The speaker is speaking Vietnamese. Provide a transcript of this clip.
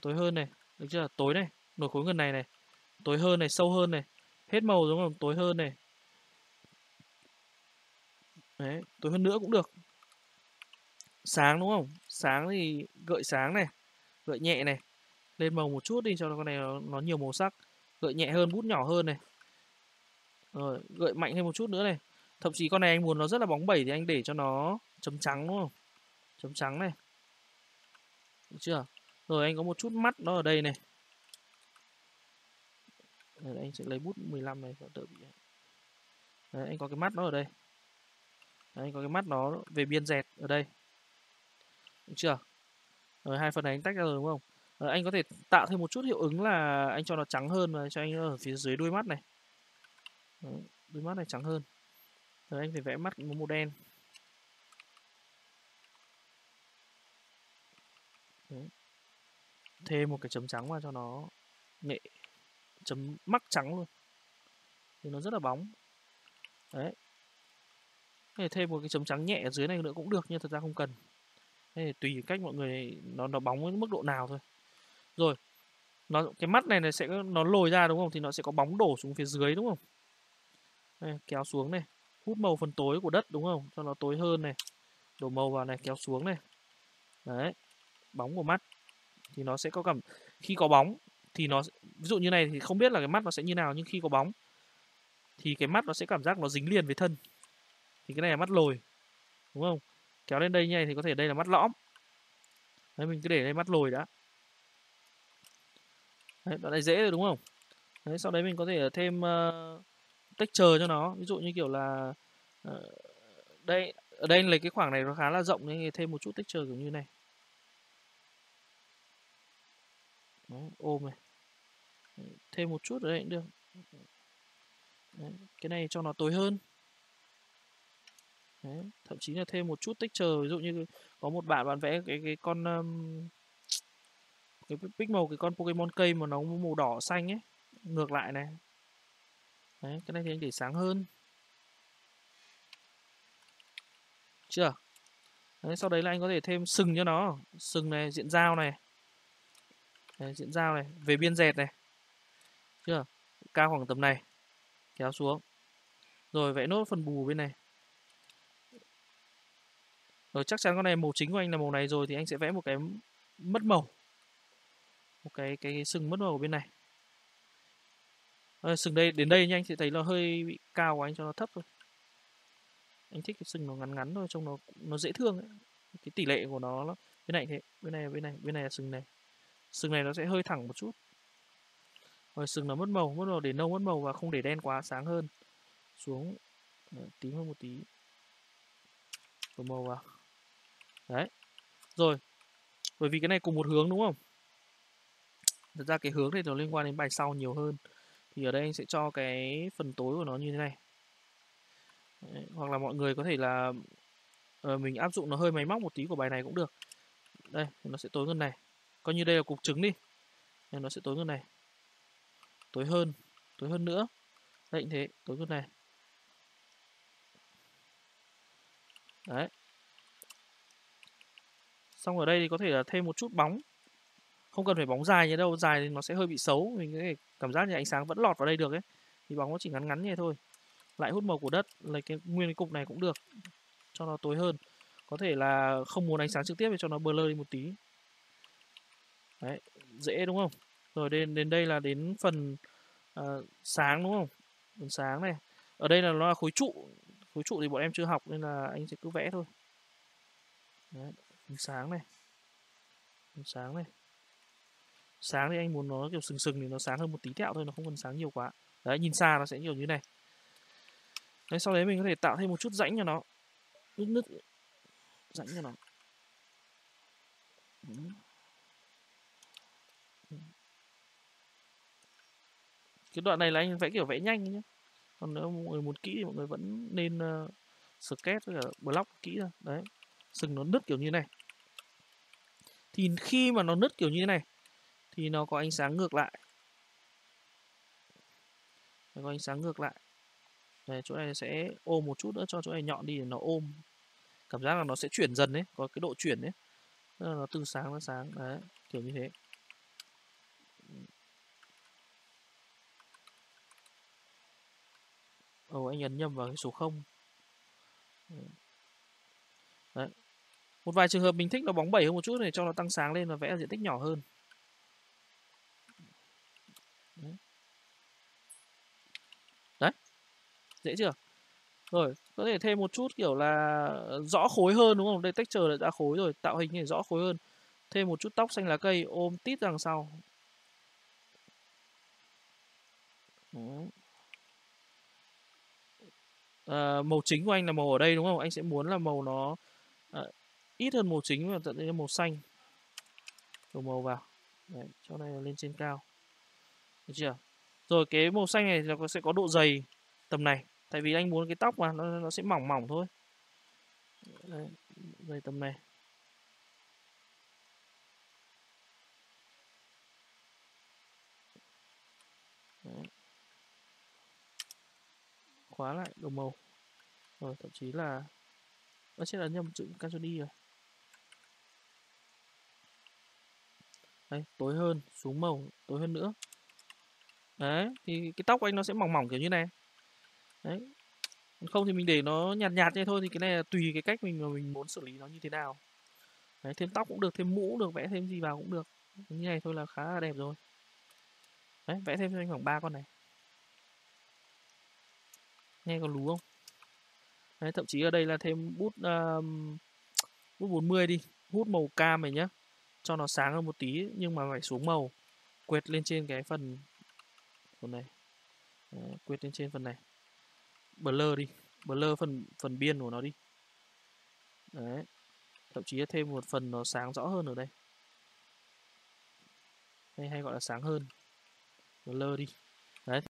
tối hơn này, được chưa? Tối này, nổi khối ngần này này, tối hơn này, sâu hơn này, hết màu đúng không? Tối hơn này, đấy, tối hơn nữa cũng được. Sáng đúng không? Sáng thì gợi sáng này, gợi nhẹ này, lên màu một chút đi cho con này nó nhiều màu sắc, gợi nhẹ hơn, bút nhỏ hơn này, rồi gợi mạnh thêm một chút nữa này. Thậm chí con này anh muốn nó rất là bóng bẩy thì anh để cho nó chấm trắng đúng không? Chấm trắng này, được chưa? Rồi anh có một chút mắt nó ở đây này. Đấy, anh sẽ lấy bút 15 này cho đỡ bị. Đấy, anh có cái mắt nó ở đây. Đấy, anh có cái mắt nó về biên dẹt ở đây. Được chưa? Rồi hai phần này anh tách ra rồi đúng không? Rồi, anh có thể tạo thêm một chút hiệu ứng là anh cho nó trắng hơn và cho anh ở phía dưới đuôi mắt này. Đấy, đuôi mắt này trắng hơn. Rồi anh phải vẽ mắt màu đen. Đấy. Thêm một cái chấm trắng vào cho nó nghệ, chấm mắc trắng luôn thì nó rất là bóng. Đấy, thế thêm một cái chấm trắng nhẹ ở dưới này nữa cũng được nhưng thật ra không cần. Thế thì tùy cách mọi người nó bóng với mức độ nào thôi. Rồi nó cái mắt này sẽ nó lồi ra đúng không thì nó sẽ có bóng đổ xuống phía dưới đúng không? Đây, kéo xuống này, hút màu phần tối của đất đúng không, cho nó tối hơn này, đổ màu vào này, kéo xuống này. Đấy, bóng của mắt thì nó sẽ có cảm, khi có bóng thì nó, ví dụ như này thì không biết là cái mắt nó sẽ như nào, nhưng khi có bóng thì cái mắt nó sẽ cảm giác nó dính liền với thân, thì cái này là mắt lồi đúng không? Kéo lên đây như này thì có thể đây là mắt lõm. Đấy, mình cứ để đây mắt lồi đã. Đấy, đoạn này dễ rồi đúng không? Đấy, sau đấy mình có thể thêm texture cho nó, ví dụ như kiểu là đây, ở đây lấy cái khoảng này nó khá là rộng nên thêm một chút texture kiểu như này. Đấy, ôm này, thêm một chút ở đây cũng được. Đấy, cái này cho nó tối hơn. Đấy, thậm chí là thêm một chút texture, ví dụ như có một bạn vẽ cái con cái pick màu cái con Pokemon cây mà nó màu đỏ xanh ấy, ngược lại này. Đấy, cái này thì anh để sáng hơn. Chưa? Đấy, sau đấy là anh có thể thêm sừng cho nó, sừng này, diện dao này. Đấy, diện dao này, về biên dẹt này. Chưa? Cao khoảng tầm này, kéo xuống. Rồi vẽ nốt phần bù bên này. Rồi chắc chắn con này màu chính của anh là màu này rồi thì anh sẽ vẽ một cái mất màu. Một cái sừng mất màu ở bên này. Sừng đây đến đây nha, anh sẽ thấy nó hơi bị cao của anh cho nó thấp thôi. Anh thích cái sừng nó ngắn ngắn thôi, trông nó dễ thương ấy. Cái tỷ lệ của nó bên này thế, bên này là sừng này. Sừng này nó sẽ hơi thẳng một chút. Rồi sừng nó mất màu để nâu mất màu và không để đen quá, sáng hơn. Xuống tím hơn một tí. Đổ màu vào. Đấy. Rồi. Bởi vì cái này cùng một hướng đúng không? Thật ra cái hướng này nó liên quan đến bài sau nhiều hơn. Thì ở đây anh sẽ cho cái phần tối của nó như thế này. Đấy. Hoặc là mọi người có thể là mình áp dụng nó hơi máy móc một tí của bài này cũng được. Đây, nó sẽ tối hơn này. Coi như đây là cục trứng đi. Nên nó sẽ tối hơn này. Tối hơn nữa. Đây cũng thế, tối hơn này. Đấy. Xong ở đây thì có thể là thêm một chút bóng. Không cần phải bóng dài như đâu, dài thì nó sẽ hơi bị xấu. Mình có thể cảm giác như ánh sáng vẫn lọt vào đây được ấy. Thì bóng nó chỉ ngắn ngắn như thế thôi. Lại hút màu của đất, lấy cái nguyên cái cục này cũng được. Cho nó tối hơn. Có thể là không muốn ánh sáng trực tiếp thì cho nó blur đi một tí. Đấy, dễ đúng không? Rồi đến đây là đến phần sáng đúng không? Phần sáng này. Ở đây là nó là khối trụ. Khối trụ thì bọn em chưa học nên là anh sẽ cứ vẽ thôi. Đấy, phần sáng này. Phần sáng này. Sáng thì anh muốn nó kiểu sừng sừng thì nó sáng hơn một tí tẹo thôi, nó không cần sáng nhiều quá. Đấy, nhìn xa nó sẽ kiểu như này. Đấy, sau đấy mình có thể tạo thêm một chút rãnh cho nó. Nứt rãnh cho nó. Cái đoạn này là anh vẽ kiểu vẽ nhanh nhé. Còn nếu mọi người muốn kỹ thì mọi người vẫn nên sketch với cả block kỹ ra. Đấy, sừng nó nứt kiểu như này. Thì khi mà nó nứt kiểu như thế này thì nó có ánh sáng ngược lại. Nó có ánh sáng ngược lại. Đây, chỗ này sẽ ôm một chút nữa, cho chỗ này nhọn đi để nó ôm. Cảm giác là nó sẽ chuyển dần đấy, có cái độ chuyển đấy. Tức là nó từ sáng đến sáng, đấy, kiểu như thế. Ồ, anh ấn nhầm vào cái số 0. Đấy. Một vài trường hợp mình thích nó bóng bẩy hơn một chút để cho nó tăng sáng lên và vẽ diện tích nhỏ hơn. Đấy, dễ chưa? Rồi, có thể thêm một chút kiểu là rõ khối hơn đúng không? Đây texture đã ra khối rồi, tạo hình này rõ khối hơn. Thêm một chút tóc xanh lá cây ôm tít đằng sau. Màu chính của anh là màu ở đây đúng không? Anh sẽ muốn là màu nó ít hơn màu chính và tận đến màu xanh. Đổ màu vào. Đấy, cho này lên trên cao. Được chưa? Rồi cái màu xanh này nó sẽ có độ dày tầm này. Tại vì anh muốn cái tóc mà nó sẽ mỏng mỏng thôi. Đấy, dày tầm này. Đấy. Khóa lại đồ màu. Rồi thậm chí là nó sẽ là nhầm chữ Ctrl đi rồi. Đấy, tối hơn, xuống màu, tối hơn nữa. Đấy, thì cái tóc của anh nó sẽ mỏng mỏng kiểu như này. Đấy. Còn không thì mình để nó nhạt nhạt như thôi thì cái này là tùy cái cách mình muốn xử lý nó như thế nào. Đấy, thêm tóc cũng được, thêm mũ cũng được, vẽ thêm gì vào cũng được. Như này thôi là khá là đẹp rồi. Đấy, vẽ thêm cho anh khoảng 3 con này. Nghe còn lú không? Đấy, thậm chí ở đây là thêm bút bút 40 đi, hút màu cam này nhá, cho nó sáng hơn một tí nhưng mà phải xuống màu, quệt lên trên cái phần này. Đấy, quệt lên trên phần này, blur đi, blur phần biên của nó đi. Đấy, thậm chí là thêm một phần nó sáng rõ hơn ở đây, hay gọi là sáng hơn, blur đi. Đấy.